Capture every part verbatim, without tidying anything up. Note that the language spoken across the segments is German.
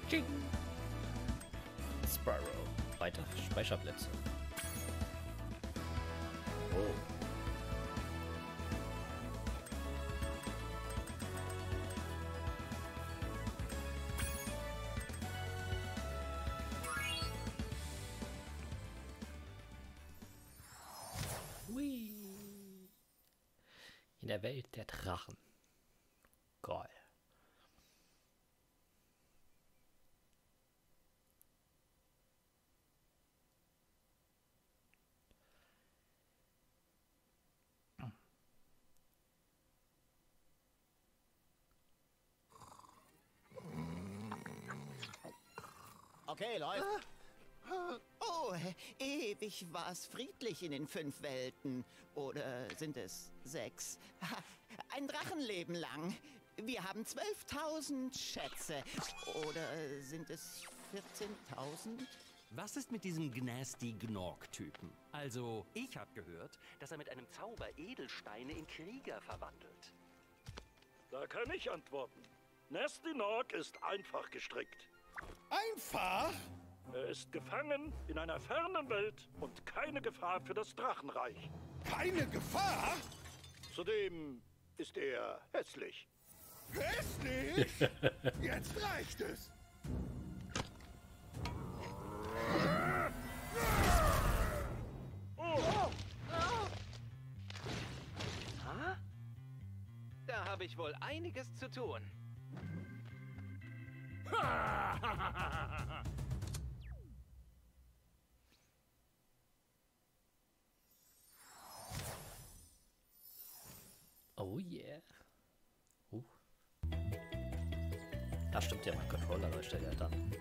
Tsching. Sparrow. Weiter Speicherplätze. Oh. Hui. In der Welt der Drachen. Geil. Okay, läuft. Oh, ewig war es friedlich in den fünf Welten. Oder sind es sechs? Ein Drachenleben lang. Wir haben zwölftausend Schätze. Oder sind es vierzehntausend? Was ist mit diesem Gnasty Gnorg-Typen? Also, ich habe gehört, dass er mit einem Zauber Edelsteine in Krieger verwandelt. Da kann ich antworten. Nasty Gnorg ist einfach gestrickt. Einfach? Er ist gefangen in einer fernen Welt und keine Gefahr für das Drachenreich. Keine Gefahr? Zudem ist er hässlich. Hässlich? Jetzt reicht es. Oh. Ha? Da habe ich wohl einiges zu tun. Oh yeah. Uh. Da stimmt ja, mein Controller leuchtet ja dann.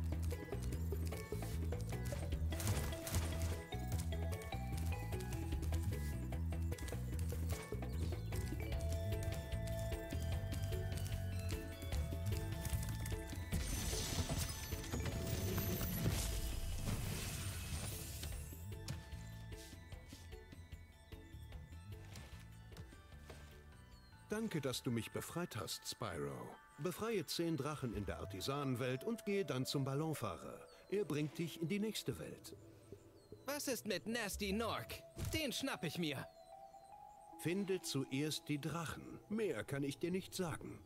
Danke, dass du mich befreit hast, Spyro. Befreie zehn Drachen in der Artisanenwelt und gehe dann zum Ballonfahrer. Er bringt dich in die nächste Welt. Was ist mit Nasty Gnorg? Den schnapp ich mir. Finde zuerst die Drachen. Mehr kann ich dir nicht sagen.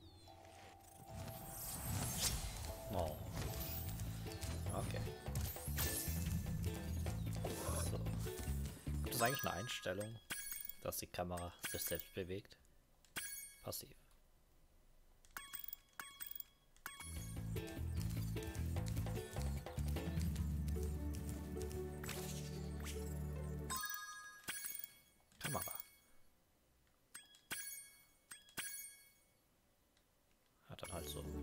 Oh. Okay. So. Gibt es eigentlich eine Einstellung, dass die Kamera sich selbst bewegt? Passiv. Kamera. Ja, dann halt so.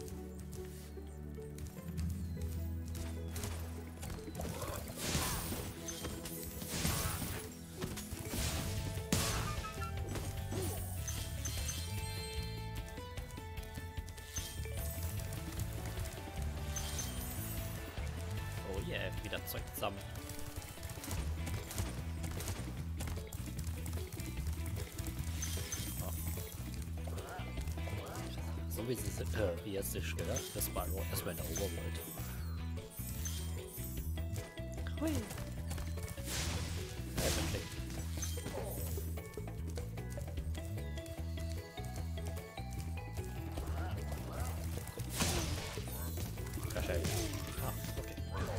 Oh yeah, wieder Zeug sammeln. Oh. So wie sie äh, wie jetzt sich gedacht, das Spyro erstmal in der Oberwelt. Hui. Ja, perfekt. Perfekt. Ah, okay.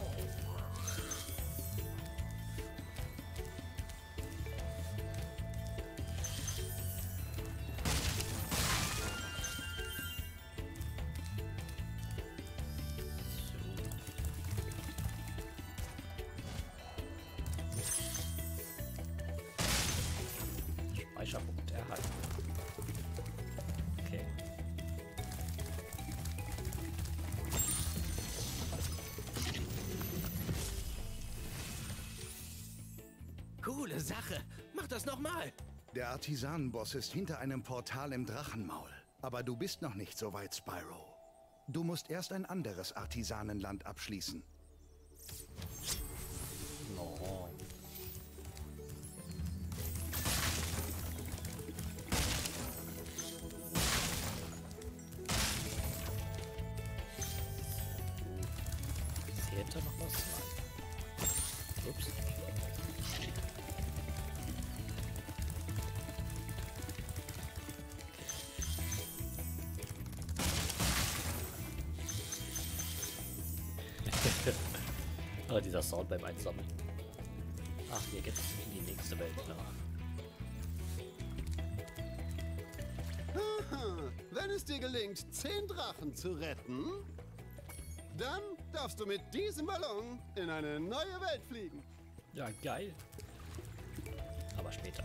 Speicherpunkt erhalten. Okay. Coole Sache. Mach das nochmal. Der Artisanenboss ist hinter einem Portal im Drachenmaul. Aber du bist noch nicht so weit, Spyro. Du musst erst ein anderes Artisanenland abschließen. No. Dahinter noch was? Nein. Ups. Oh, dieser Sound beim Einsammeln. Ach, hier geht's in die nächste Welt nach. Wenn es dir gelingt, zehn Drachen zu retten, dann darfst du mit diesem Ballon in eine neue Welt fliegen. Ja, geil. Aber später.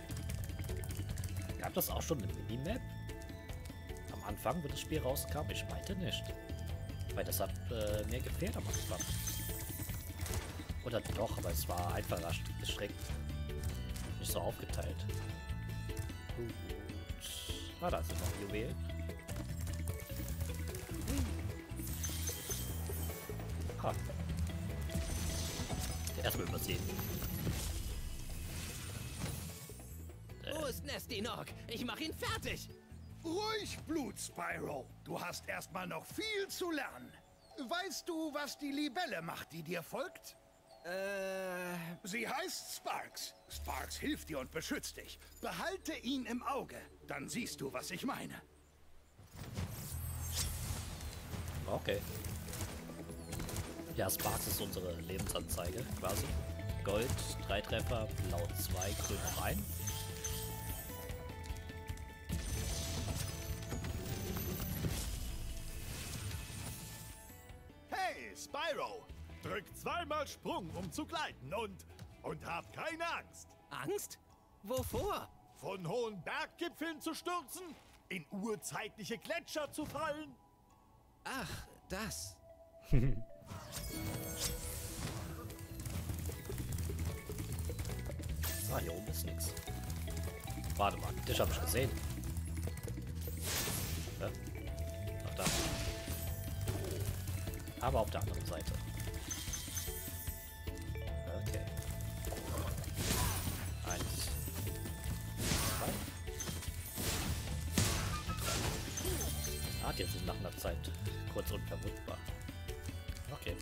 Gab das auch schon eine Minimap? Am Anfang, wo das Spiel rauskam? Ich meinte nicht. Weil das hat äh, mir gefehlt am Anfang. Oder doch, aber es war einfacher gestrickt. Nicht so aufgeteilt. Gut. Ah, da sind noch Juwelen. Ah. Erstmal übersehen. Wo ist Nasty Nog? Ich mach ihn fertig! Ruhig, Blut, Spyro. Du hast erstmal noch viel zu lernen. Weißt du, was die Libelle macht, die dir folgt? Äh... Sie heißt Sparx. Sparx hilft dir und beschützt dich. Behalte ihn im Auge. Dann siehst du, was ich meine. Okay. Ja, Sparx ist unsere Lebensanzeige quasi. Gold, drei Treffer, blau zwei, grün noch ein. Hey, Spyro! Drück zweimal Sprung, um zu gleiten und... und hab keine Angst! Angst? Wovor? Von hohen Berggipfeln zu stürzen? In urzeitliche Gletscher zu fallen? Ach, das. Ah, hier oben ist nichts. Warte mal, dich habe ich gesehen. Ja? Ach, da. Aber auf der anderen Seite. Okay. Eins. Zwei. Ah, die sind nach einer Zeit kurz unverwundbar. Okay.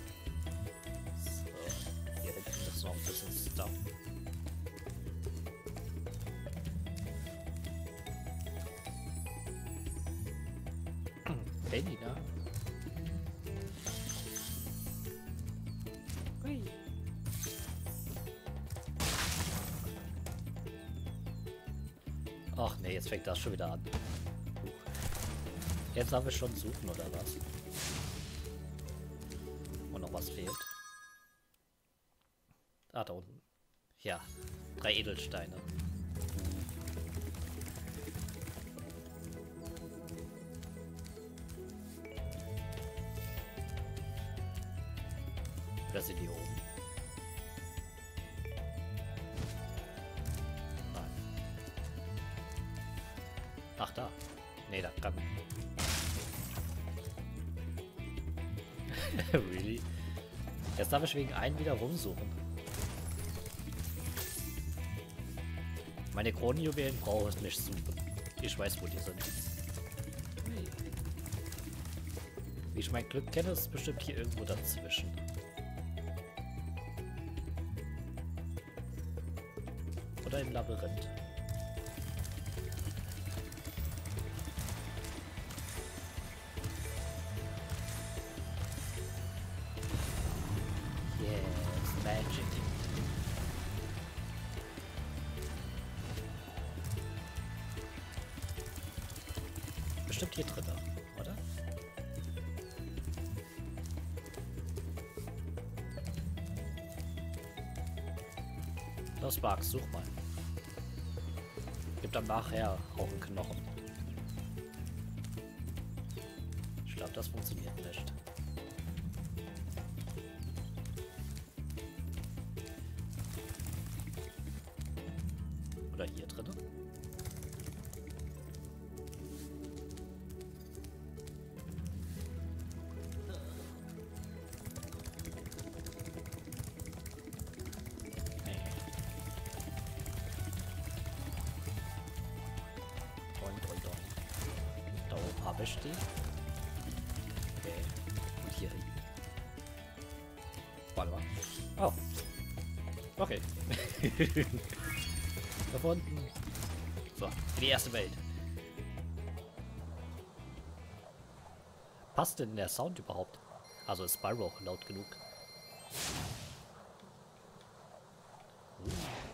So. Hier hinten ist noch ein bisschen Stuff. Benina. Hui. Ach nee, jetzt fängt das schon wieder an. Jetzt haben wir schon suchen oder was? Und noch was fehlt. Ah, da unten. Ja, drei Edelsteine. Oder sind die oben? Nein. Ach, da. Nee, da kann. Really? Jetzt darf ich wegen einen wieder rumsuchen. Meine Kronenjuwelen brauche ich nicht suchen. Ich weiß, wo die sind. Wie ich mein Glück kenne, ist es bestimmt hier irgendwo dazwischen. Oder im Labyrinth. Yes, magic. Bestimmt hier drin, oder? Los, Sparx, such mal. Gibt dann nachher auch einen Knochen. Ich glaube, das funktioniert nicht. Oder hier drin? Habe ich die? Okay. Und hier hin. Warte mal. Oh. Okay. Da unten. So, in die erste Welt. Passt denn der Sound überhaupt? Also ist Spyro laut genug? Uh.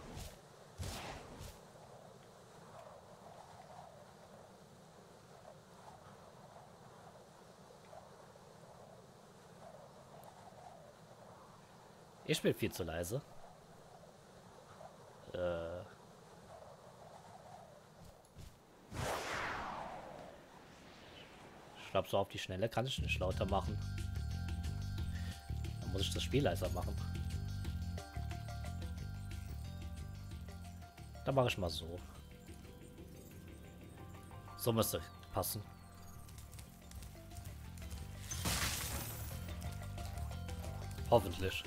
Ich bin viel zu leise. Äh. Ich glaube, so auf die Schnelle kann ich nicht lauter machen. Dann muss ich das Spiel leiser machen. Dann mache ich mal so. So müsste passen. Hoffentlich.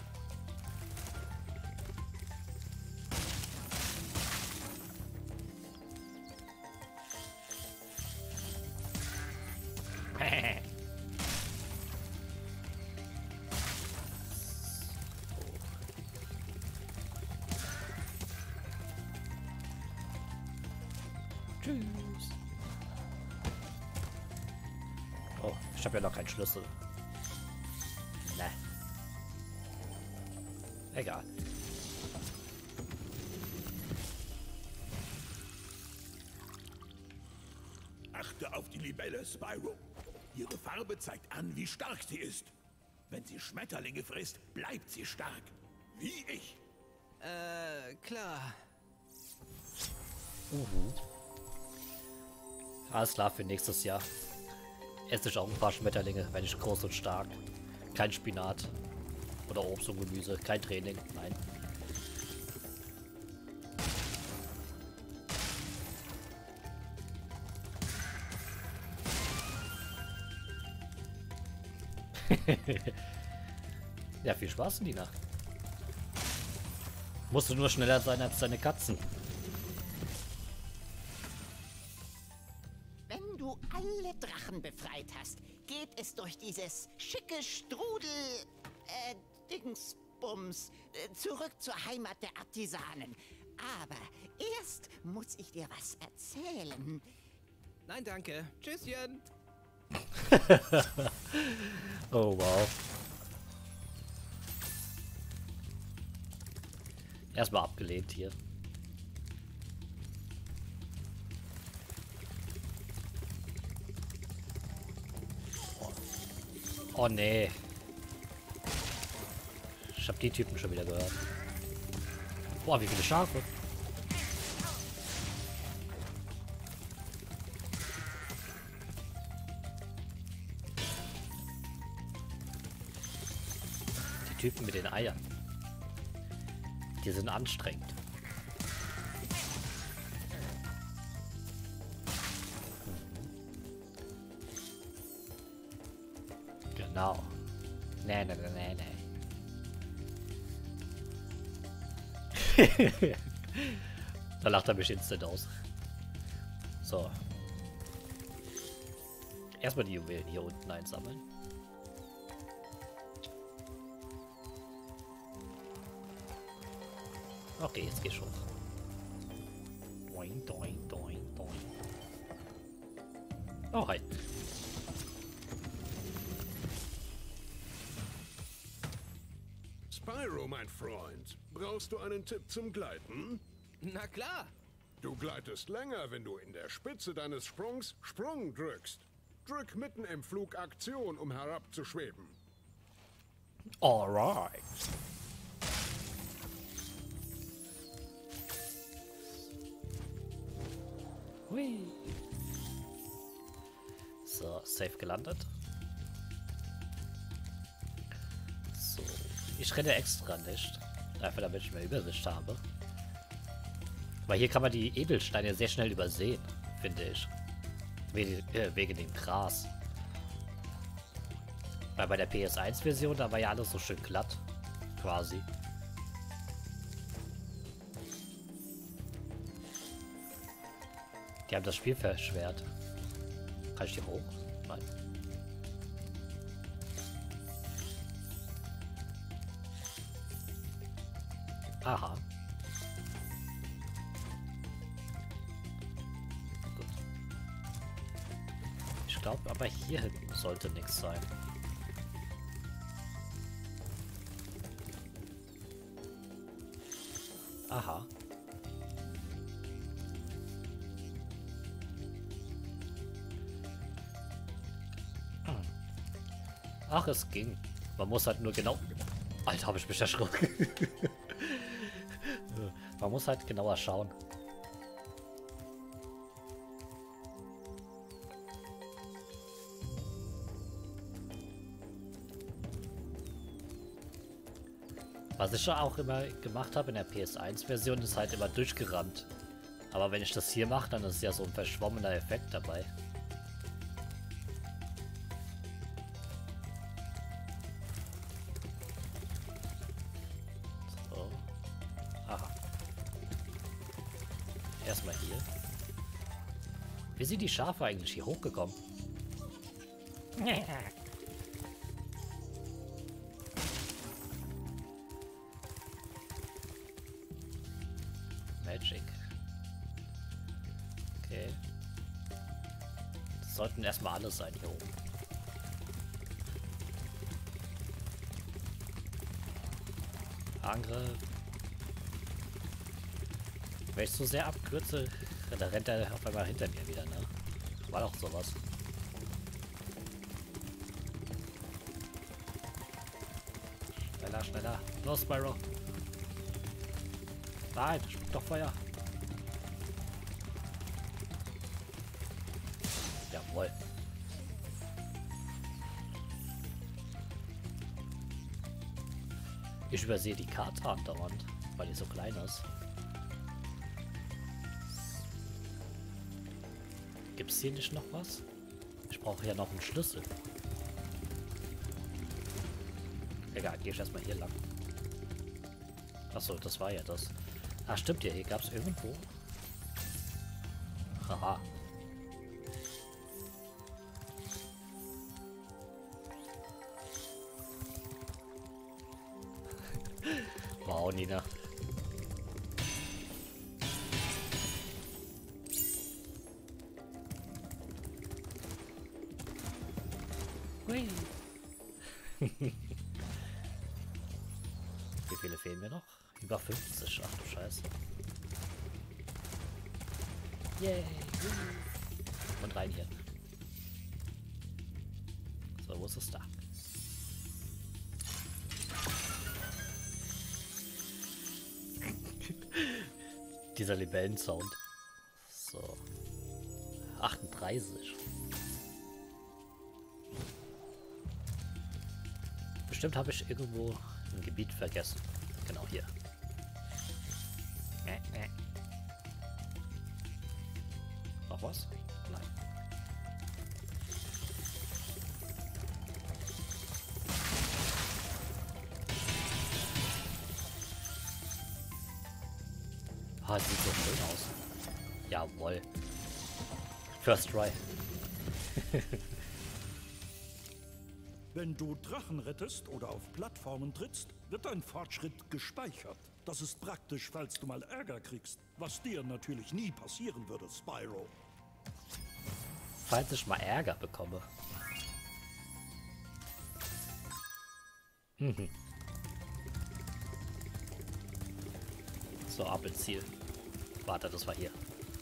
Tschüss. Oh, ich habe ja noch keinen Schlüssel. Ne. Egal. Achte auf die Libelle, Spyro. Ihre Farbe zeigt an, wie stark sie ist. Wenn sie Schmetterlinge frisst, bleibt sie stark. Wie ich. Äh, klar. Mhm. Alles klar für nächstes Jahr. Esse ich auch ein paar Schmetterlinge, wenn ich groß und stark. Kein Spinat. Oder Obst und Gemüse. Kein Training. Nein. Ja, viel Spaß, Nina. Musst du nur schneller sein als deine Katzen. Wenn du alle Drachen befreit hast, geht es durch dieses schicke Strudel... äh, Dingsbums äh, zurück zur Heimat der Artisanen. Aber erst muss ich dir was erzählen. Nein, danke. Tschüsschen. Oh, wow. Erstmal abgelehnt hier. Oh, oh nee. Ich habe die Typen schon wieder gehört. Boah, wie viele Schafe. Die Typen mit den Eiern. Die sind anstrengend. Genau. Nee, nee, nee, nee, nee. Da lacht er mich instant aus. So. Erstmal die Juwelen hier unten einsammeln. Okay, jetzt geht's hoch. Doing, doing, doing, doing. Oh, hi. Spyro, mein Freund. Brauchst du einen Tipp zum Gleiten? Na klar. Du gleitest länger, wenn du in der Spitze deines Sprungs Sprung drückst. Drück mitten im Flug Aktion, um herabzuschweben. Alright. Hui. So, safe gelandet. So, ich renne extra nicht. Einfach damit ich mehr Übersicht habe. Weil hier kann man die Edelsteine sehr schnell übersehen, finde ich. Wegen, äh, wegen dem Gras. Weil bei der P S eins Version, da war ja alles so schön glatt. Quasi. Die haben das Spiel verschwert. Kann ich hier hoch? Nein. Aha. Gut. Ich glaube, aber hier hinten sollte nichts sein. Aha. Hm. Ach, es ging. Man muss halt nur genau... Alter, habe ich mich erschrocken. Man muss halt genauer schauen. Was ich ja auch immer gemacht habe in der P S eins Version, ist halt immer durchgerannt. Aber wenn ich das hier mache, dann ist ja so ein verschwommener Effekt dabei. So. Aha. Erstmal hier. Wie sind die Schafe eigentlich hier hochgekommen? Magic. Okay. Das sollten erstmal alle sein hier oben. Angriff. Wenn ich so sehr abkürze, da rennt er auf einmal hinter mir wieder, ne? War doch sowas. Schneller, schneller. Los, Spyro. Nein, spuckt doch Feuer. Jawohl. Ich übersehe die Karte andauernd, weil die so klein ist. Gibt es hier nicht noch was? Ich brauche ja noch einen Schlüssel. Egal, gehe ich erstmal hier lang. Achso, das war ja das. Ah, stimmt ja, hier gab es irgendwo. Haha. Wow, Nina. Hui. Wie viele fehlen mir noch? Über fünfzig. Ach du Scheiße. Yay. Und rein hier. So, wo ist es da? Dieser Libellen-Sound. So. achtunddreißig. Bestimmt habe ich irgendwo ein Gebiet vergessen. Genau hier. Äh, äh. Noch was? Nein. Ah, sieht so schön aus. Jawohl. First try. Wenn du Drachen rettest oder auf Plattformen trittst, wird dein Fortschritt gespeichert. Das ist praktisch, falls du mal Ärger kriegst. Was dir natürlich nie passieren würde, Spyro. Falls ich mal Ärger bekomme. Mhm. So, ab ins Ziel. Warte, das war hier.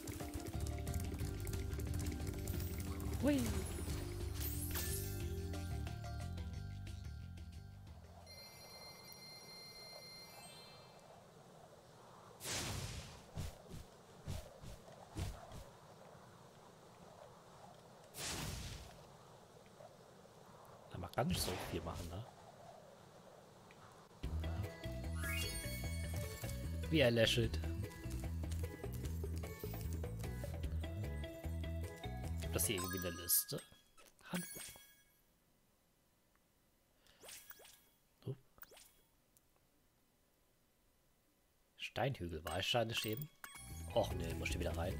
Hui. Man kann nicht so viel machen, ne? Wie er lächelt. Gibt das hier irgendwie eine Liste? Handbuch. Oh. Steinhügel war ich da nicht eben? Och ne, muss ich wieder rein.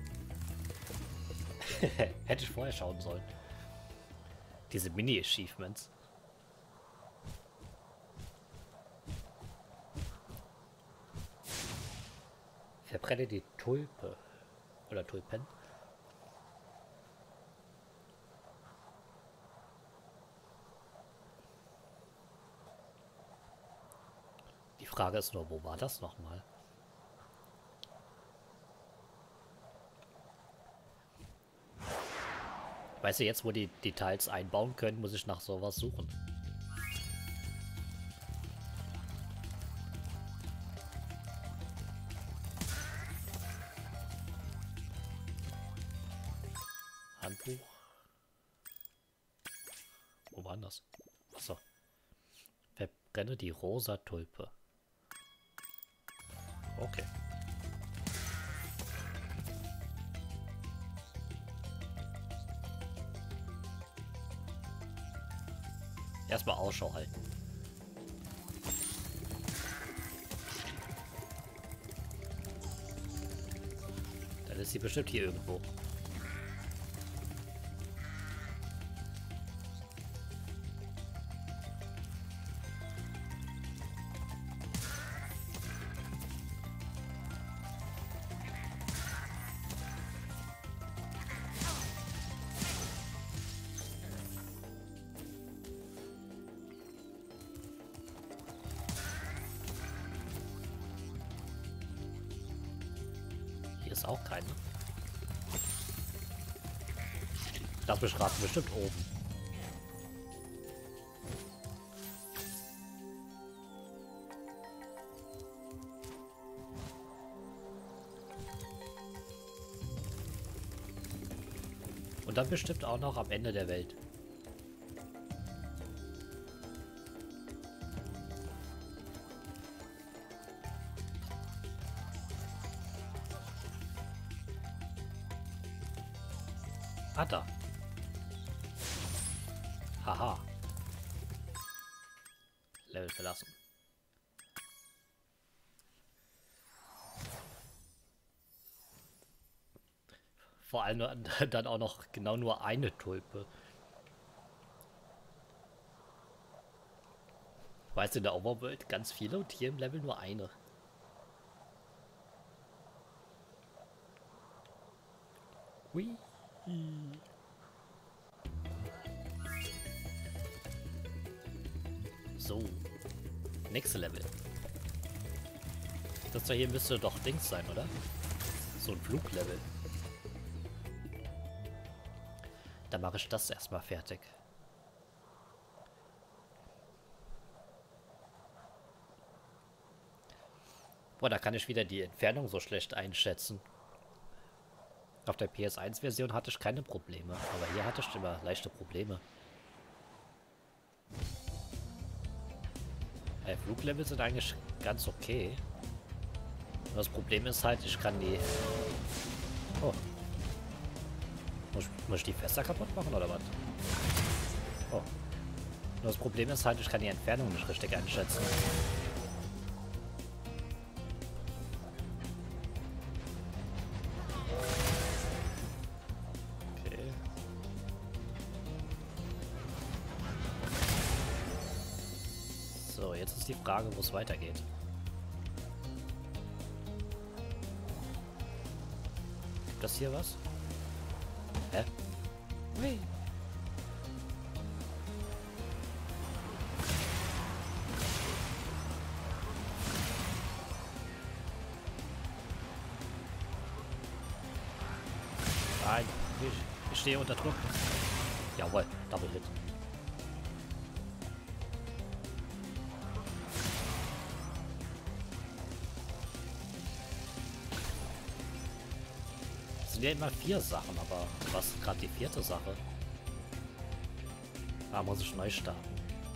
Hätte ich vorher schauen sollen. Diese Mini-Achievements. Verbrenne die Tulpe. Oder Tulpen. Die Frage ist nur, wo war das nochmal? Weißt du, jetzt wo die Details einbauen können, muss ich nach sowas suchen. Handbuch. Wo war das? Achso. Verbrenne die rosa Tulpe. Okay. Erstmal Ausschau halten. Dann ist sie bestimmt hier irgendwo. Hier ist auch keine. Das beschreibt bestimmt oben. Und dann bestimmt auch noch am Ende der Welt. Ah, da. Haha. Level verlassen. Vor allem nur, dann auch noch genau nur eine Tulpe. Weißt du, in der Overworld ganz viele und hier im Level nur eine. Hui. So. Nächste Level. Das da hier müsste doch Dings sein, oder? So ein Fluglevel. Dann mache ich das erstmal fertig. Boah, da kann ich wieder die Entfernung so schlecht einschätzen. Auf der P S eins Version hatte ich keine Probleme, aber hier hatte ich immer leichte Probleme. Äh, Fluglevel sind eigentlich ganz okay. Nur das Problem ist halt, ich kann die... Oh. Muss, muss ich die Fässer kaputt machen oder was? Oh. Nur das Problem ist halt, ich kann die Entfernung nicht richtig einschätzen. So, jetzt ist die Frage, wo es weitergeht. Gibt das hier was? Hä? Hui. Nein, ich, ich stehe unter Druck. Jawohl, Double Hit. Es sind ja immer vier Sachen, aber was ist gerade die vierte Sache? Da muss ich neu starten.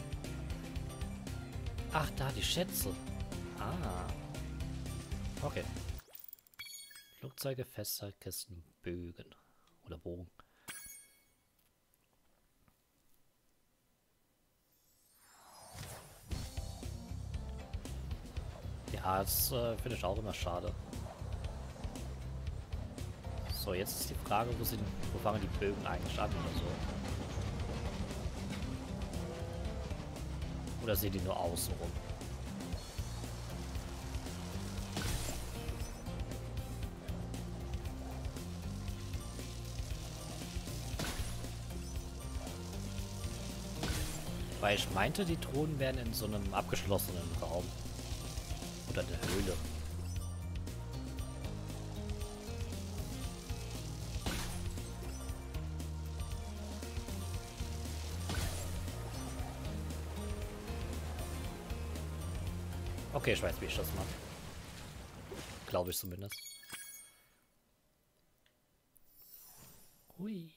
Ach, da, die Schätze. Ah. Okay. Flugzeuge, Fässer, Kisten, Bögen. Oder Bogen. Ja, das äh, finde ich auch immer schade. So, jetzt ist die Frage, wo, sind, wo fangen die Bögen eigentlich an oder so? Oder sehen die nur außen rum? Weil ich meinte, die Truhen wären in so einem abgeschlossenen Raum. Oder der Höhle. Okay, ich weiß, wie ich das mache. Glaube ich zumindest. Hui.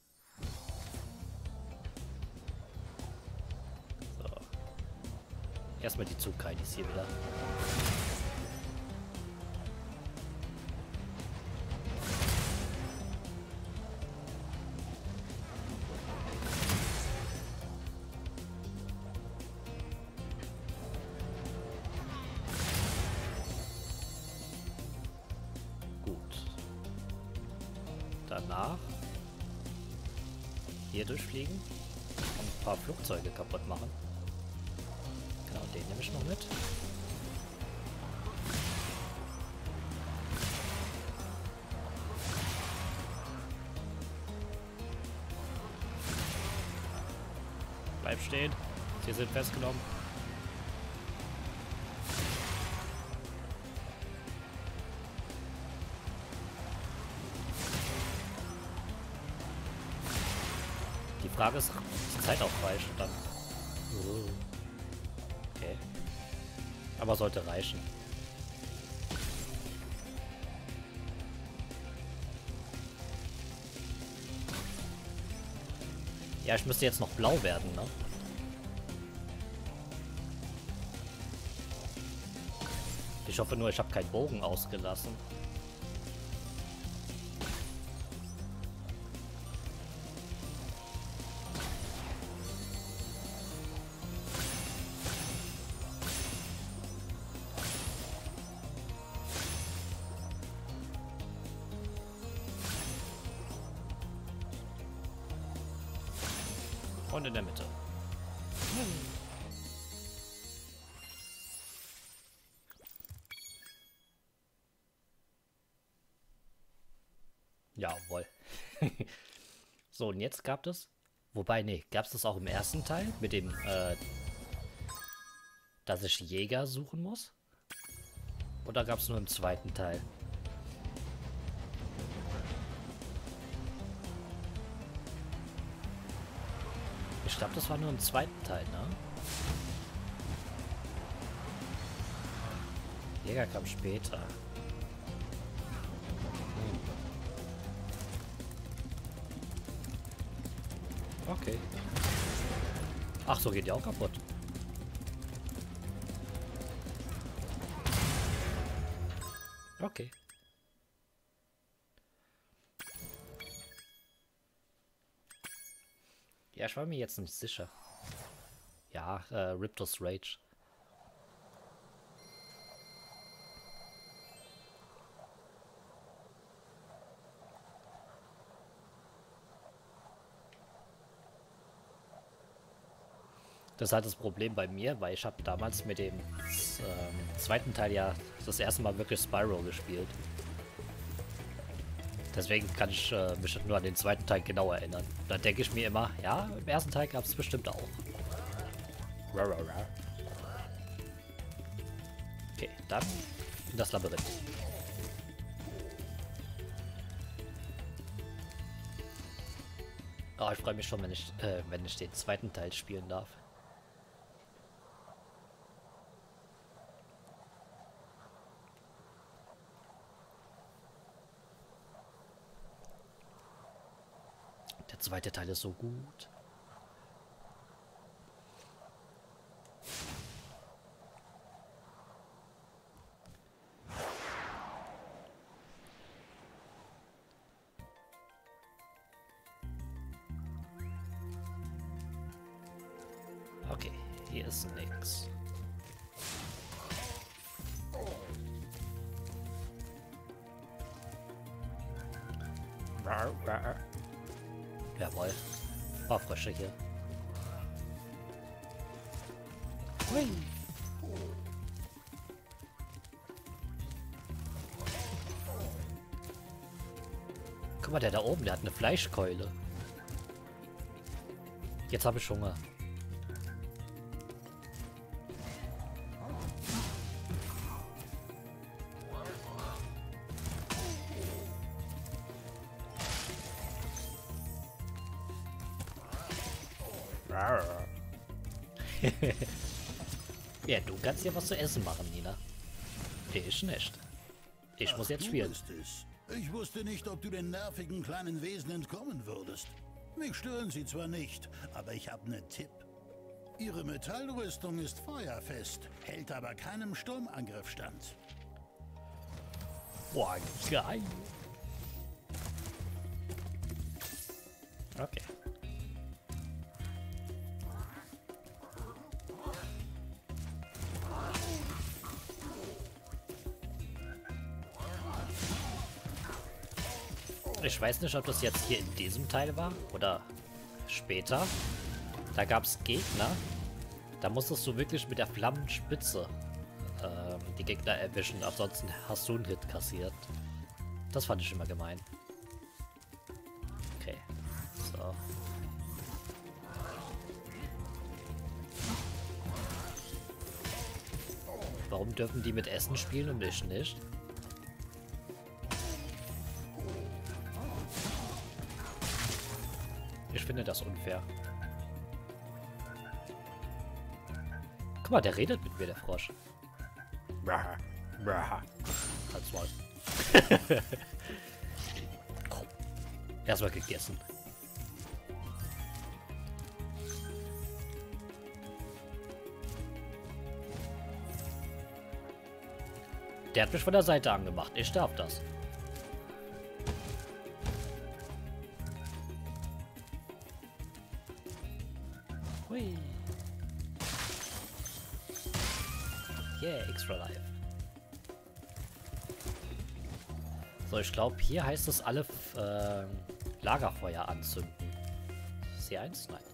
So. Erstmal die Zugkainis hier wieder. Danach hier durchfliegen und ein paar Flugzeuge kaputt machen. Genau, den nehme ich noch mit. Bleib stehen. Sie sind festgenommen. Die Frage ist, ist die Zeit auch falsch und dann. Okay. Aber sollte reichen. Ja, ich müsste jetzt noch blau werden, ne? Ich hoffe nur, ich habe keinen Bogen ausgelassen. Und in der Mitte. Jawohl. So, und jetzt gab es... Wobei, nee, gab es das auch im ersten Teil? Mit dem, äh... dass ich Jäger suchen muss? Oder gab es nur im zweiten Teil? Ich glaube, das war nur im zweiten Teil, ne? Jäger kam später. Hm. Okay. Ach, so geht die auch kaputt. Okay. Ja, ich war mir jetzt nicht sicher. Ja, äh, Riptos Rage. Das ist halt das Problem bei mir, weil ich habe damals mit dem ähm, zweiten Teil ja das erste Mal wirklich Spyro gespielt. Deswegen kann ich äh, mich nur an den zweiten Teil genau erinnern. Da denke ich mir immer, ja, im ersten Teil gab es bestimmt auch. Okay, dann in das Labyrinth. Oh, ich freue mich schon, wenn ich, äh, wenn ich den zweiten Teil spielen darf. Der zweite Teil ist so gut. Okay, hier ist nix. Rar, rar. Jawohl. Paar Frösche hier. Hui. Guck mal, der da oben, der hat eine Fleischkeule. Jetzt habe ich Hunger. Ja, du kannst ja was zu essen machen, Nina. Ich nicht. Ich Ach, muss jetzt du spielen. bist es. Ich wusste nicht, ob du den nervigen kleinen Wesen entkommen würdest. Mich stören sie zwar nicht, aber ich habe einen Tipp. Ihre Metallrüstung ist feuerfest, hält aber keinem Sturmangriff stand. Boah, geil. Okay. Ich weiß nicht, ob das jetzt hier in diesem Teil war oder später. Da gab es Gegner. Da musstest du wirklich mit der Flammenspitze ähm, die Gegner erwischen. Ansonsten hast du einen Hit kassiert. Das fand ich immer gemein. Okay. So. Warum dürfen die mit Essen spielen und ich nicht? Ich finde das unfair. Guck mal, der redet mit mir, der Frosch. Braha, braha. Halt's Maul. Erstmal gegessen. Der hat mich von der Seite angemacht. Ich darf das. Hui. Yeah, extra life. So, ich glaube, hier heißt es alle äh, Lagerfeuer anzünden. C eins? Nein.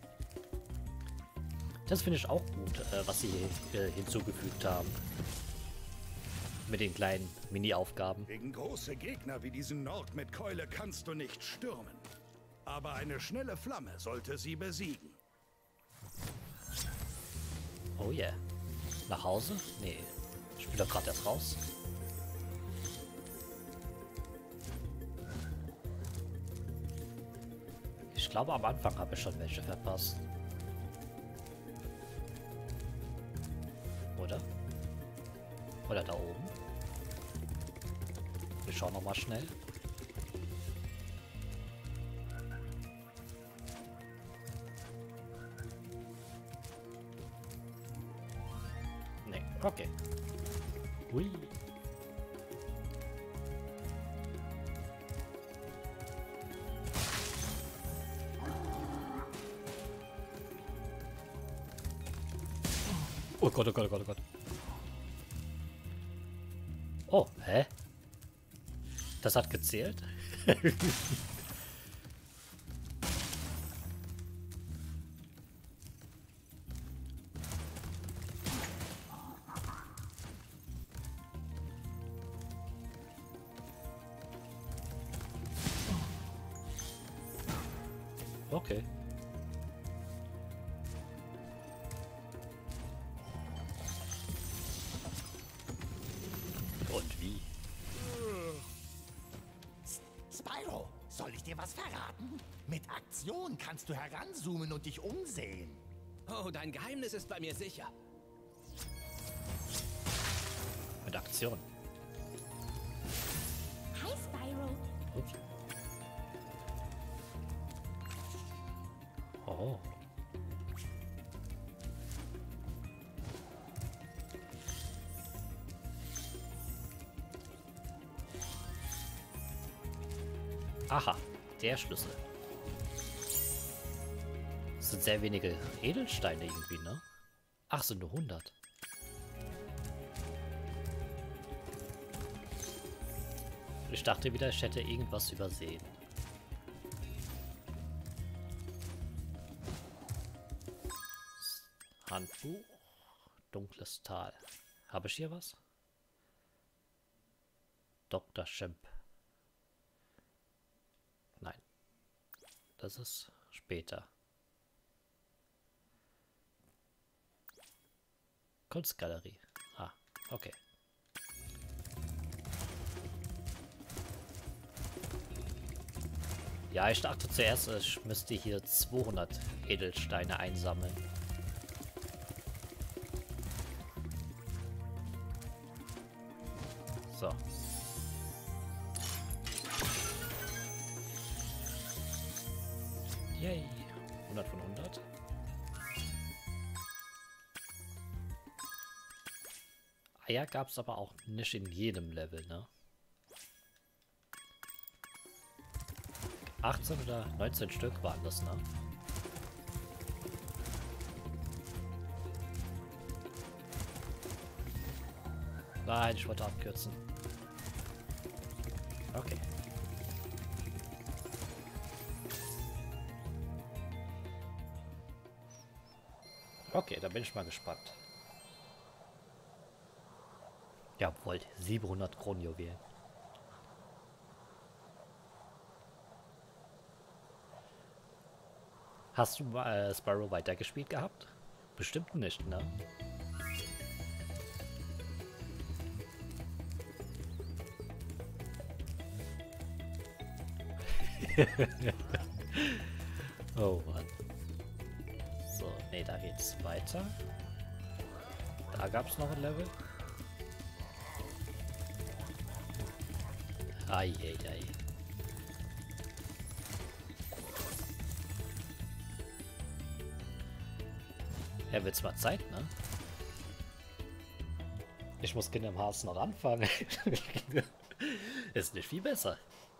Das finde ich auch gut, äh, was sie äh, hinzugefügt haben. Mit den kleinen Mini-Aufgaben. Gegen große Gegner wie diesen Nord mit Keule kannst du nicht stürmen. Aber eine schnelle Flamme sollte sie besiegen. Oh yeah. Nach Hause? Nee. Ich bin doch gerade erst raus. Ich glaube, am Anfang habe ich schon welche verpasst. Oder? Oder da oben? Wir schauen noch mal schnell. Nee, okay. Hui. Oh Gott, oh Gott, oh Gott, oh Gott. Oh, hä? Das hat gezählt? Okay. Und wie? Spyro, soll ich dir was verraten? Mit Aktion kannst du heranzoomen und dich umsehen. Oh, dein Geheimnis ist bei mir sicher. Mit Aktion. Hi, Spyro. Ups. Oh. Aha, der Schlüssel. Das sind sehr wenige Edelsteine irgendwie, ne? Ach, sind nur hundert. Ich dachte wieder, ich hätte irgendwas übersehen. Handbuch. Dunkles Tal. Habe ich hier was? Doktor Schemp. Nein. Das ist später. Kunstgalerie. Ah, okay. Ja, ich dachte zuerst, ich müsste hier zweihundert Edelsteine einsammeln. So. Yay. hundert von hundert. Eier gab es aber auch nicht in jedem Level, ne? achtzehn oder neunzehn Stück waren das, ne? Nein, ich wollte abkürzen. Okay. Okay, da bin ich mal gespannt. Jawohl, siebenhundert Kronjuwelen. Hast du äh, Spyro weitergespielt gehabt? Bestimmt nicht, ne? Oh Mann. So, nee, da geht's weiter. Da gab's noch ein Level. Eieiei. Ei, ei. Ja, wird's mal Zeit, ne? Ich muss Kingdom Hearts noch anfangen. Ist nicht viel besser.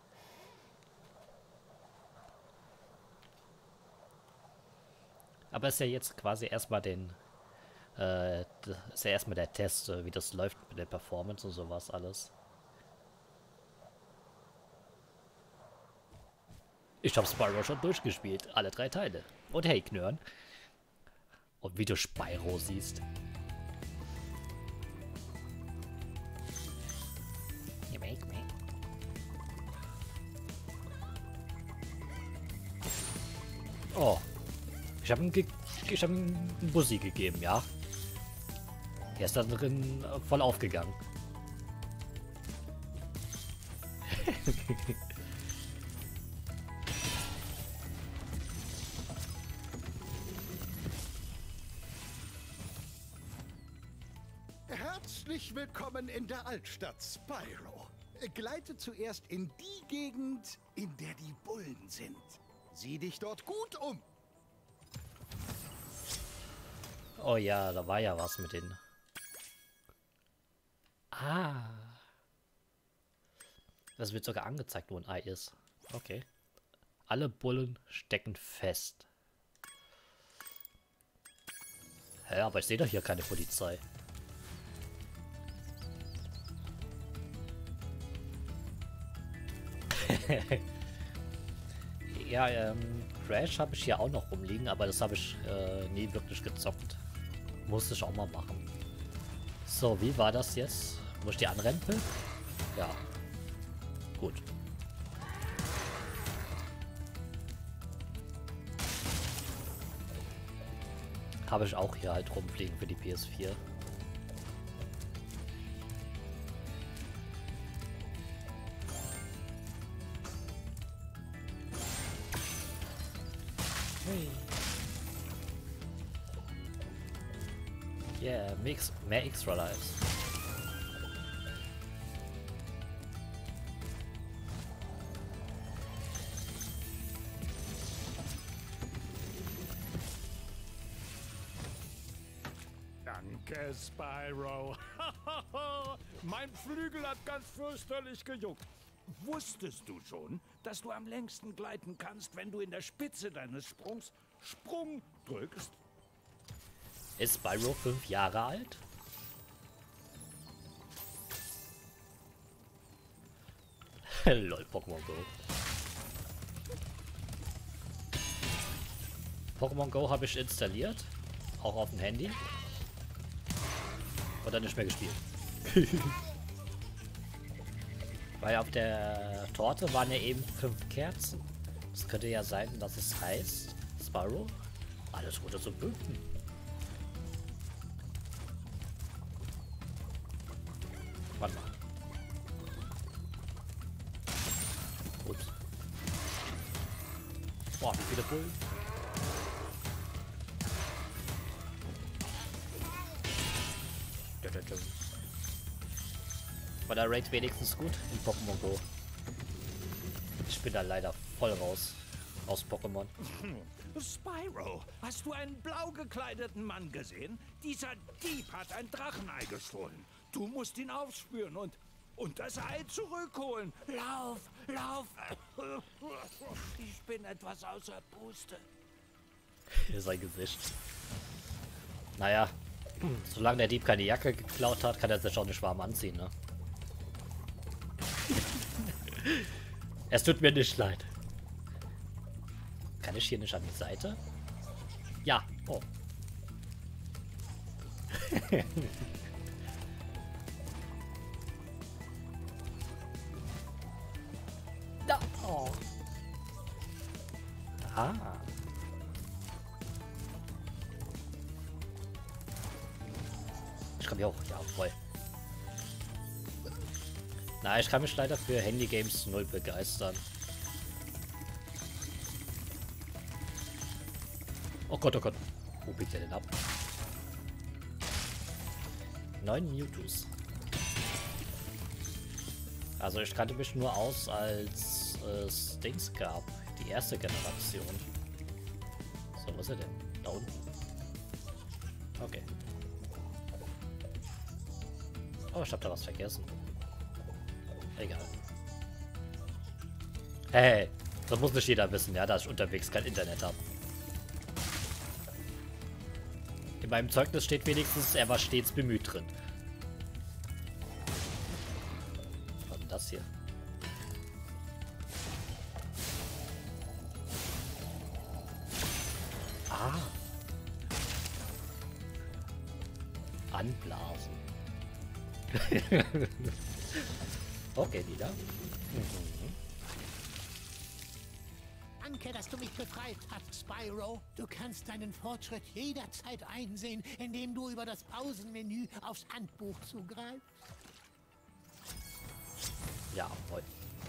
Aber ist ja jetzt quasi erstmal den, äh, ist ja erstmal der Test, äh, wie das läuft mit der Performance und sowas alles. Ich habe Spyro schon durchgespielt, alle drei Teile. Und hey, Knörn. Und wie du Spyro siehst. Oh. Ich habe ihm, ich hab ihm einen Bussi gegeben, ja. Der ist da drin äh, voll aufgegangen. Herzlich willkommen in der Altstadt Spyro. Gleite zuerst in die Gegend, in der die Bullen sind. Sieh dich dort gut um. Oh ja, da war ja was mit den... Ah. Das wird sogar angezeigt, wo ein Ei ist. Okay. Alle Bullen stecken fest. Ja, aber ich sehe doch hier keine Polizei. Ja, ähm, Crash habe ich hier auch noch rumliegen, aber das habe ich äh, nie wirklich gezockt. Musste ich auch mal machen. So, wie war das jetzt? Muss ich die anrempeln? Ja. Gut. Habe ich auch hier halt rumfliegen für die P S vier. Yeah, mix, mehr extra lives. Danke, Spyro. Mein Flügel hat ganz fürchterlich gejuckt. Wusstest du schon, dass du am längsten gleiten kannst, wenn du in der Spitze deines Sprungs Sprung drückst? Ist Spyro fünf Jahre alt? Lol, Pokémon Go. Pokémon Go habe ich installiert. Auch auf dem Handy. Und dann nicht mehr gespielt. Weil auf der Torte waren ja eben fünf Kerzen. Das könnte ja sein, dass es heißt, Spyro, alles wurde zum Fünften. Warte mal. Ups. War der Raid wenigstens gut in Pokémon Go? Ich bin da leider voll raus. Aus Pokémon. Spyro, hast du einen blau gekleideten Mann gesehen? Dieser Dieb hat ein Drachenei gestohlen. Du musst ihn aufspüren und, und das Ei zurückholen. Lauf, lauf. Ich bin etwas außer Puste. Sein Gesicht. Naja, solange der Dieb keine Jacke geklaut hat, kann er sich auch nicht warm anziehen, ne? Es tut mir nicht leid. Kann ich hier nicht an die Seite? Ja. Oh. Da. Oh. Ah. Ich komme hier hoch. Ja, voll. Na, ich kann mich leider für Handy-Games null begeistern. Oh Gott, oh Gott. Wo biegt der denn ab? Neun Mewtwo's. Also ich kannte mich nur aus, als es Dings gab. Die erste Generation. So, was ist er denn? Da unten. Okay. Oh, ich hab da was vergessen. Egal. Hey, das muss nicht jeder wissen, ja, dass ich unterwegs kein Internet habe. In meinem Zeugnis steht wenigstens, er war stets bemüht drin. Was ist denn das hier? Ah. Anblasen. Okay, wieder. Mhm. Danke, dass du mich befreit hast, Spyro. Du kannst deinen Fortschritt jederzeit einsehen, indem du über das Pausenmenü aufs Handbuch zugreifst. Ja, voll.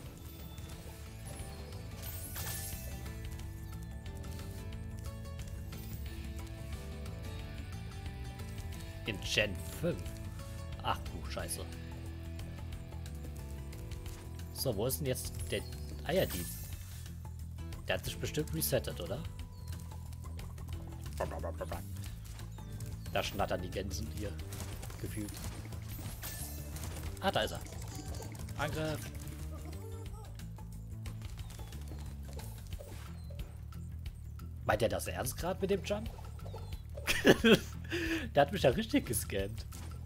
In Gen fünf. Ach du Scheiße. So, wo ist denn jetzt der Eierdieb? Der hat sich bestimmt resettet, oder? Da schnattern die Gänsen hier. Gefühlt. Ah, da ist er. Angriff. Meint er das ernst gerade mit dem Jump? Der hat mich ja richtig gescannt.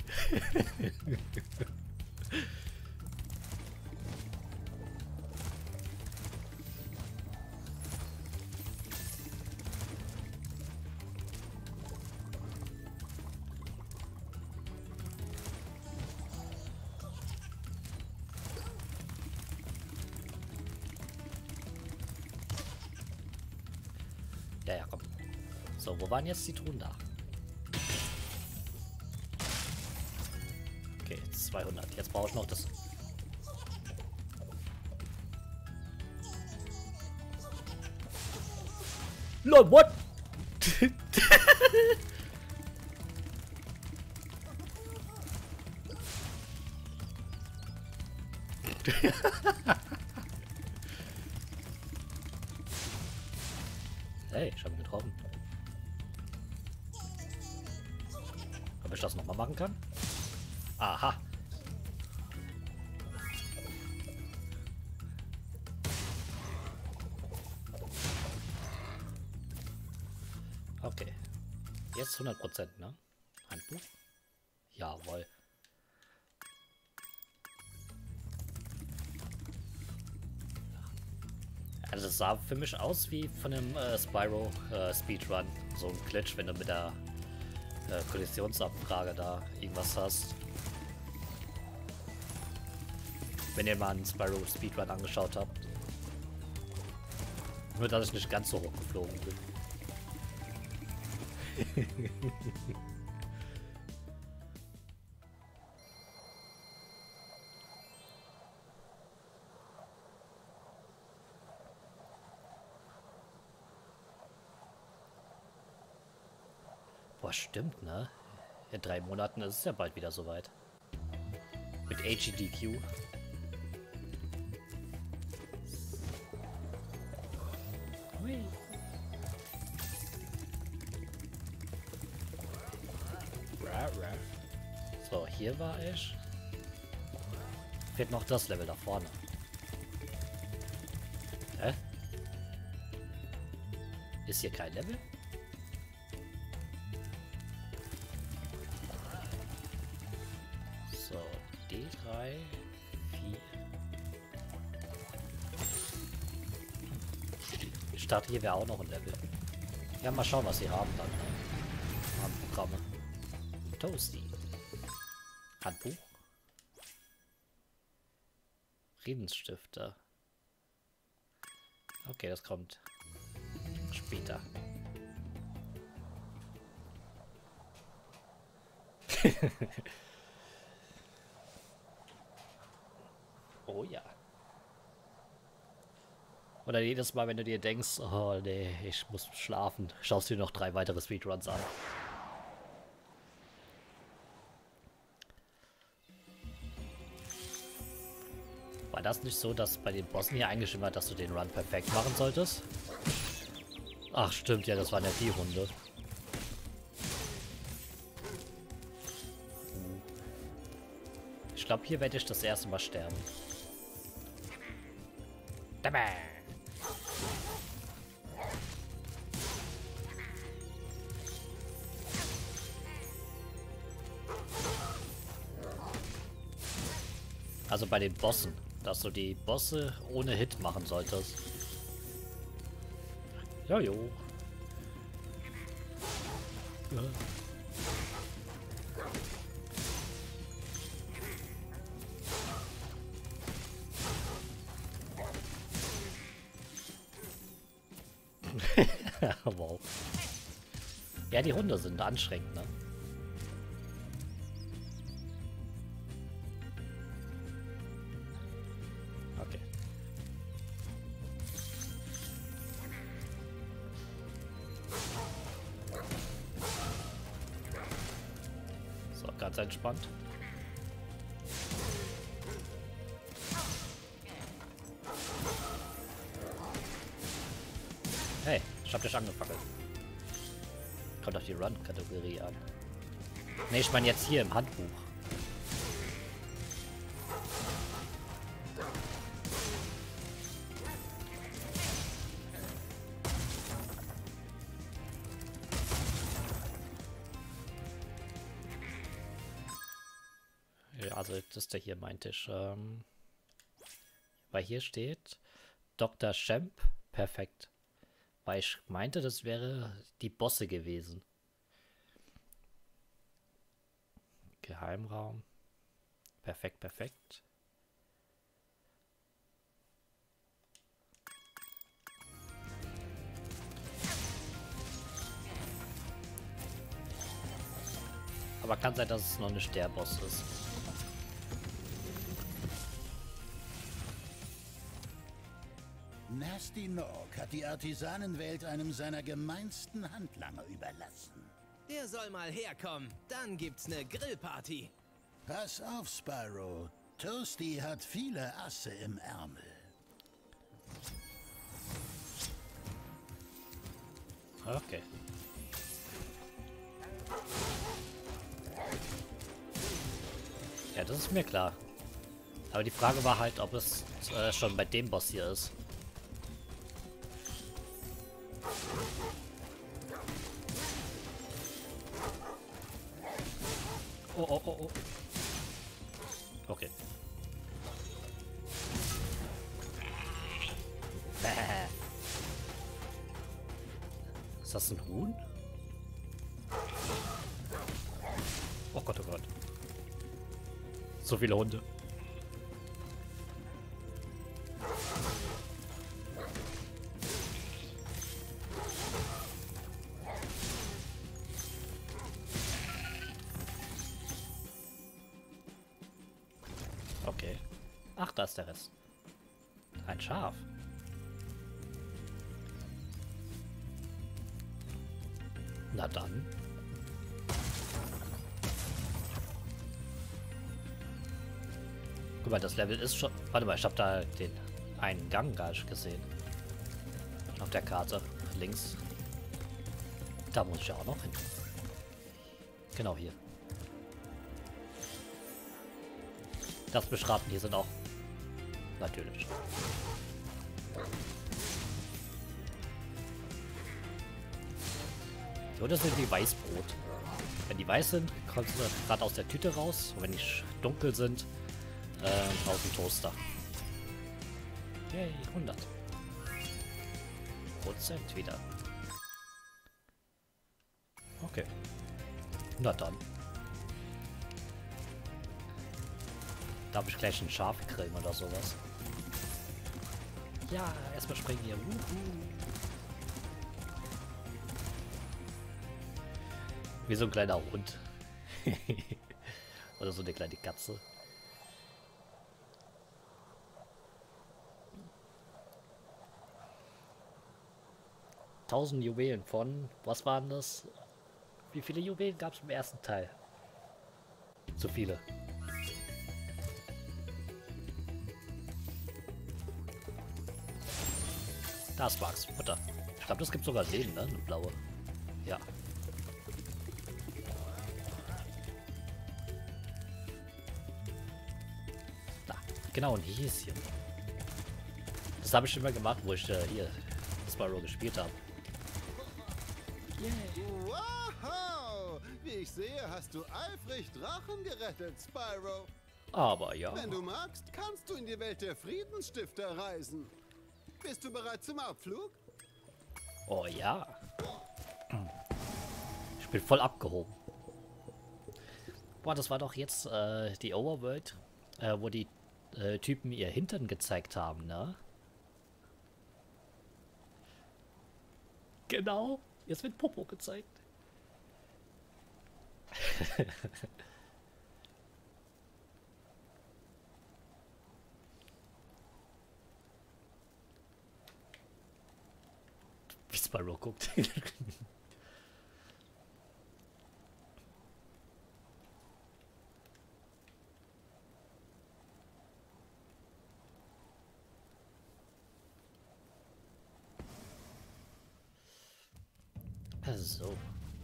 Ja, ja, komm. So, wo waren jetzt die Truhen da? Okay, zweihundert. Jetzt brauche ich noch das. Lol, what? Hey, ich habe ihn getroffen. Ob ich das nochmal machen kann? Aha. Okay. Jetzt hundert Prozent, ne? Handbuch? Jawohl. Also das sah für mich aus wie von einem äh, Spyro äh, Speedrun. So ein Glitch, wenn du mit der äh, Kollisionsabfrage da irgendwas hast. Wenn ihr mal einen Spyro Speedrun angeschaut habt. Nur, dass ich nicht ganz so hoch geflogen bin. Boah, stimmt, ne? In drei Monaten ist es ja bald wieder soweit. Mit H E D Q. Hui. So, hier war ich. Fehlt noch das Level da vorne. Hä? Ist hier kein Level? So, D drei, vier. Ich starte hier wäre auch noch ein Level. Ja, mal schauen, was sie haben dann. Haben Programme. Toasty. Handbuch. Friedensstifter. Okay, das kommt später. Oh ja. Oder jedes Mal, wenn du dir denkst, oh nee, ich muss schlafen, schaust du dir noch drei weitere Speedruns an. War das nicht so, dass bei den Bossen hier eingeschrieben war, dass du den Run perfekt machen solltest? Ach stimmt, ja, das war ja die Runde. Ich glaube, hier werde ich das erste Mal sterben. Also bei den Bossen, dass du die Bosse ohne Hit machen solltest. Jojo. Ja. Wow. Ja, die Hunde sind anstrengend, ne? Okay. So, ganz entspannt. Hey, ich hab dich angefackelt. Kommt auf die Run-Kategorie an. Ne, ich meine jetzt hier im Handbuch. Ja, also das ist der hier, meinte ich. Ähm, weil hier steht Doktor Shemp, perfekt. Weil ich meinte, das wäre die Bosse gewesen. Geheimraum. Perfekt, perfekt. Aber kann sein, dass es noch nicht der Boss ist. Gnasty Gnorc hat die Artisanenwelt einem seiner gemeinsten Handlanger überlassen. Der soll mal herkommen, dann gibt's ne Grillparty. Pass auf, Spyro. Toasty hat viele Asse im Ärmel. Okay. Ja, das ist mir klar. Aber die Frage war halt, ob es äh, schon bei dem Boss hier ist. Oh, oh, oh, oh. Okay. Ist das ein Huhn? Oh Gott, oh Gott. So viele Hunde. Okay. Ach, da ist der Rest. Ein Schaf. Na dann. Guck mal, das Level ist schon... Warte mal, ich habe da den einen Gang gar nicht gesehen. Auf der Karte. Links. Da muss ich ja auch noch hin. Genau hier. Das beschreiben hier sind auch... Natürlich. So, das sind die Weißbrot. Wenn die weiß sind, kommt sie gerade aus der Tüte raus. Und wenn die dunkel sind, äh, aus dem Toaster. Yay, hundert Prozent wieder. Okay. Na dann. Darf ich gleich ein Schaf kriegen oder sowas? Ja, erstmal springen hier. Wuhu. Wie so ein kleiner Hund. Oder so eine kleine Katze. Tausend Juwelen von... Was waren das? Wie viele Juwelen gab es im ersten Teil? Zu viele. Das war's. Futter. Ich glaube, das gibt sogar Seelen, ne? Eine blaue. Ja. Da. Genau, ein Häschen. Das habe ich immer gemacht, wo ich äh, hier Spyro gespielt habe. Wow! Wie ich sehe, hast du eifrig Drachen gerettet, Spyro. Aber ja. Wenn du magst, kannst du in die Welt der Friedensstifter reisen. Bist du bereit zum Abflug? Oh ja. Ich bin voll abgehoben. Boah, das war doch jetzt äh, die Overworld, äh, wo die äh, Typen ihr Hintern gezeigt haben, ne? Genau. Jetzt wird Popo gezeigt. Wie Spyro guckt. So.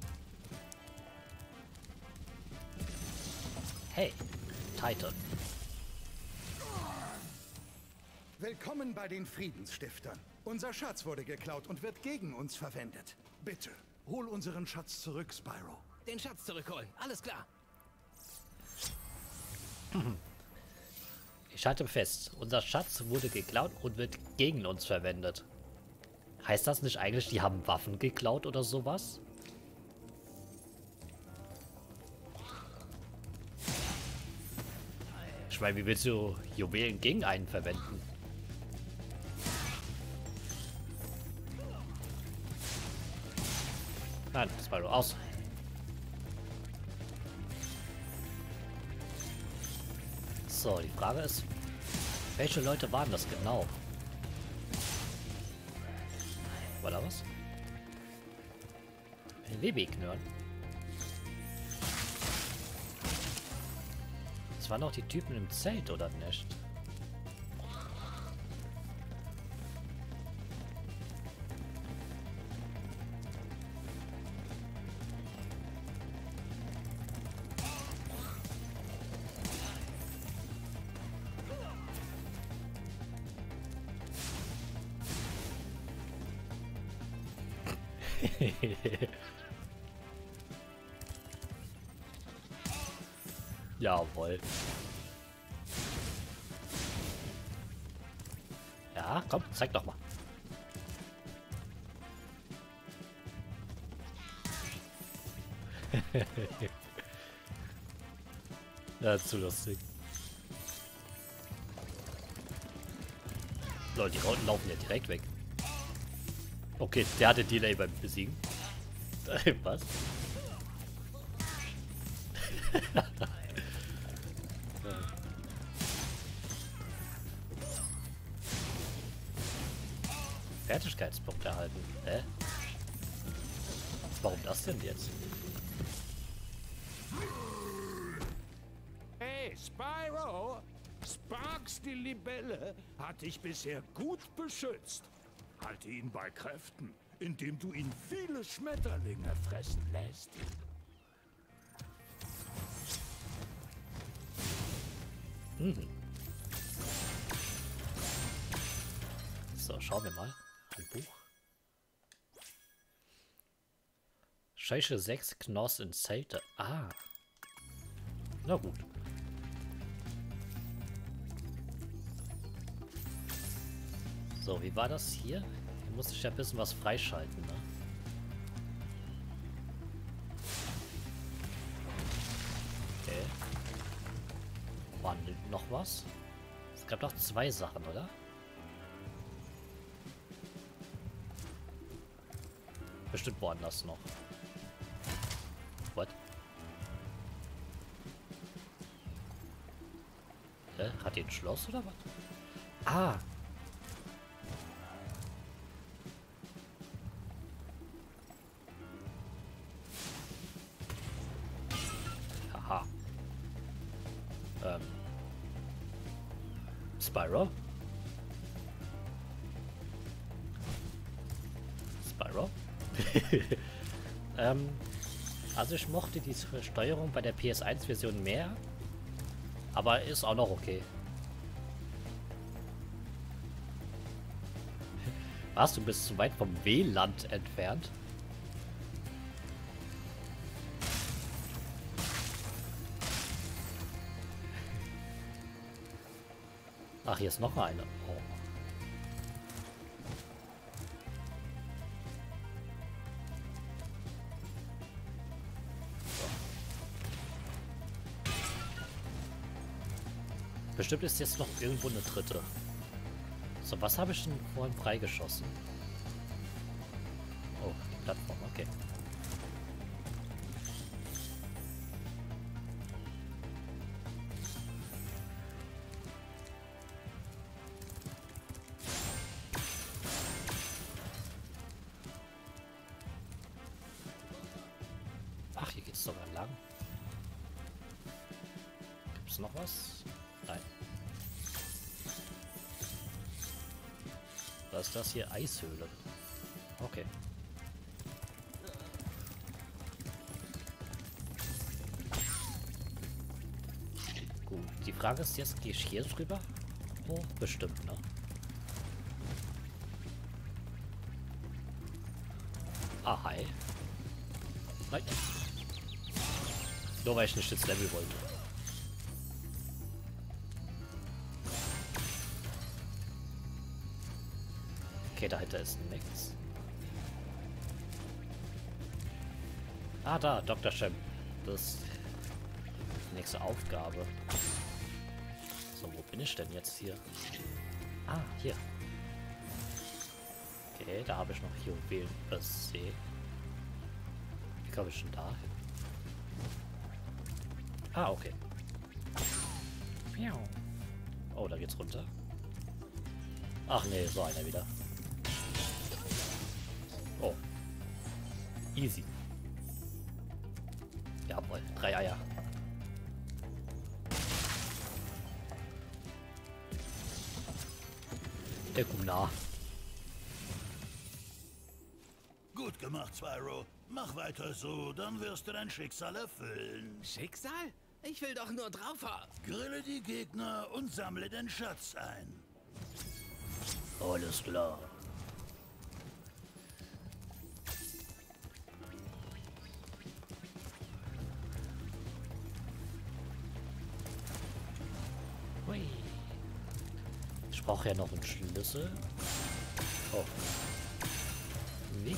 Hey, Titan. Willkommen bei den Friedensstiftern. Unser Schatz wurde geklaut und wird gegen uns verwendet. Bitte, hol unseren Schatz zurück, Spyro. Den Schatz zurückholen. Alles klar. Ich halte fest, unser Schatz wurde geklaut und wird gegen uns verwendet. Heißt das nicht eigentlich, die haben Waffen geklaut oder sowas? Ich meine, wie willst du Juwelen gegen einen verwenden? Nein, das war nur aus. So, die Frage ist, welche Leute waren das genau? War da was? Ein W B-Knörn. Das waren auch die Typen im Zelt, oder nicht? Jawohl. Ja, komm, zeig doch mal. Ja, zu lustig. Leute, die Rauten laufen ja direkt weg. Okay, der hatte Delay beim Besiegen. Was? Fertigkeitspunkt erhalten. Hä? Warum das denn jetzt? Hey, Spyro! Sparks, die Libelle, hat dich bisher gut beschützt. Halte ihn bei Kräften, indem du ihn viele Schmetterlinge fressen lässt. Mhm. So, schauen wir mal. Ein Buch. Scheiße sechs Knoss in Zelte. Ah. Na gut. So, wie war das hier? Hier musste ich ja ein bisschen was freischalten, ne? Okay. War noch was? Es gab doch zwei Sachen, oder? Bestimmt woanders noch. What? Hä? Hat die ein Schloss oder was? Ah! Aha. Ähm. Spyro? Spyro? ähm, also ich mochte die Steuerung bei der P S eins Version mehr, aber ist auch noch okay. Warst du bist zu weit vom W Land entfernt? Ach, hier ist noch eine. Oh. Bestimmt ist jetzt noch irgendwo eine dritte. So, was habe ich denn vorhin freigeschossen? Oh, Plattform, okay. Ach, hier geht's sogar lang. Gibt's noch was? Nein. Was ist das hier? Eishöhle. Okay. Gut. Die Frage ist jetzt, gehe ich hier drüber? Oh, bestimmt, ne? Ah, hi. Nein. Nur weil ich nicht ins Level wollte. Okay, dahinter ist nichts. Ah, da, Doktor Shem. Das ist die nächste Aufgabe. So, wo bin ich denn jetzt hier? Ah, hier. Okay, da habe ich noch Juwelen übersehen. Wie komme ich denn da hin? Ah, okay. Oh, da geht's runter. Ach nee, so einer wieder. Oh. Easy. Jawohl, drei Eier. Der Gunnar. Gut gemacht, Spyro. Mach weiter so, dann wirst du dein Schicksal erfüllen. Schicksal? Ich will doch nur draufhauen. Grille die Gegner und sammle den Schatz ein. Alles klar. Hui. Ich brauche ja noch einen Schlüssel. Oh. Wie?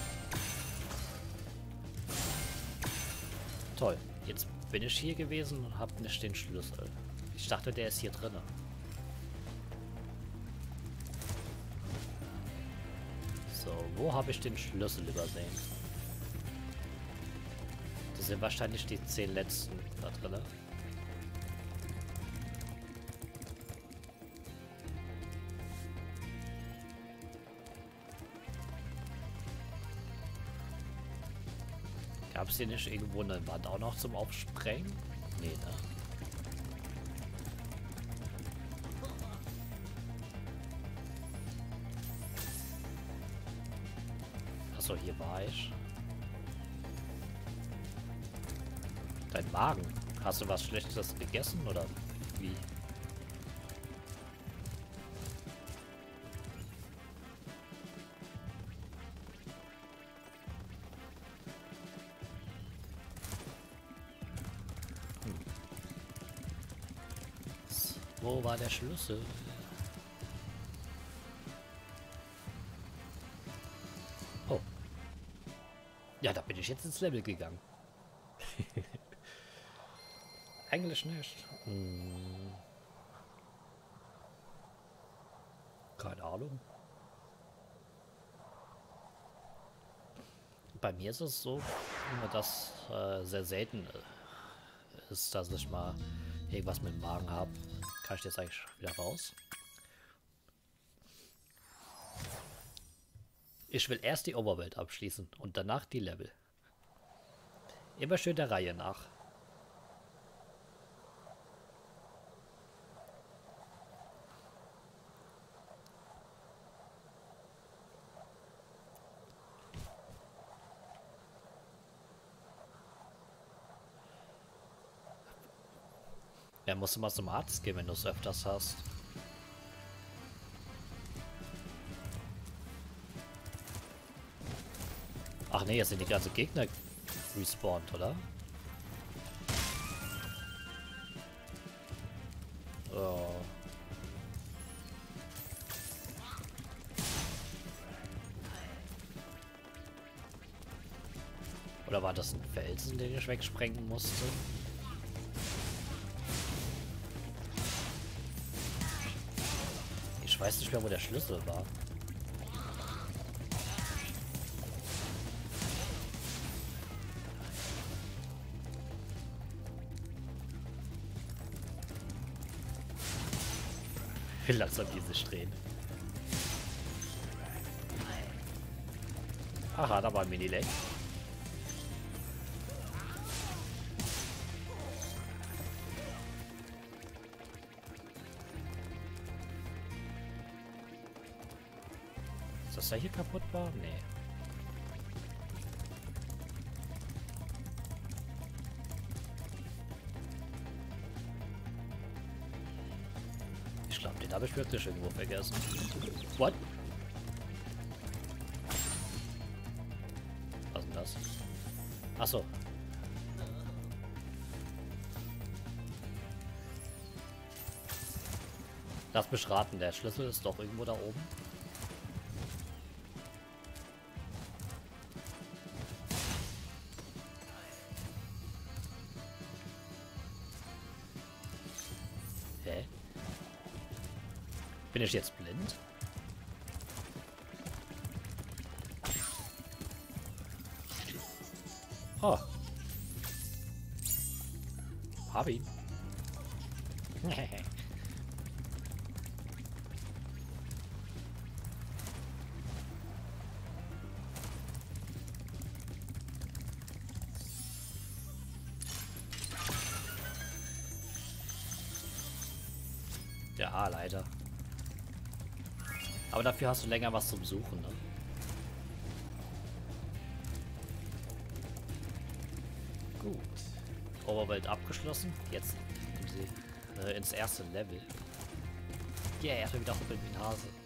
Toll. Jetzt bin ich hier gewesen und habe nicht den Schlüssel. Ich dachte, der ist hier drin. So, wo habe ich den Schlüssel übersehen? Das sind wahrscheinlich die zehn letzten da drin. Gab es hier nicht irgendwo eine Wand auch noch zum Aufsprengen? Nee, ne? Achso, hier war ich. Dein Magen. Hast du was Schlechtes gegessen oder wie? Hm. Wo war der Schlüssel? Oh. Ja, da bin ich jetzt ins Level gegangen. Eigentlich nicht. Hm. Keine Ahnung. Bei mir ist es so, dass äh, sehr selten ist, dass ich mal irgendwas mit dem Magen habe. Kann ich jetzt eigentlich wieder raus? Ich will erst die Oberwelt abschließen und danach die Level. Immer schön der Reihe nach. Ja, musst du mal zum Arzt gehen, wenn du es öfters hast. Ach nee, jetzt sind die ganzen Gegner respawned, oder? Oh. Oder war das ein Felsen, den ich wegsprengen musste? Ich weiß nicht mehr, wo der Schlüssel war. Wie langsam diese Strähne. Aha, da war ein Mini-Leg. Ist das da hier kaputt war? Nee. Ich glaube, den habe ich wirklich irgendwo vergessen. What? Was ist denn das? Achso. Lass mich raten, der Schlüssel ist doch irgendwo da oben. Hä? Bin ich jetzt blind? Oh. Hab ihn. Ja, leider. Aber dafür hast du länger was zum Suchen, ne? Gut. Oberwelt abgeschlossen. Jetzt äh, ins erste Level. Ja, yeah, erstmal wieder hoch in die Nase.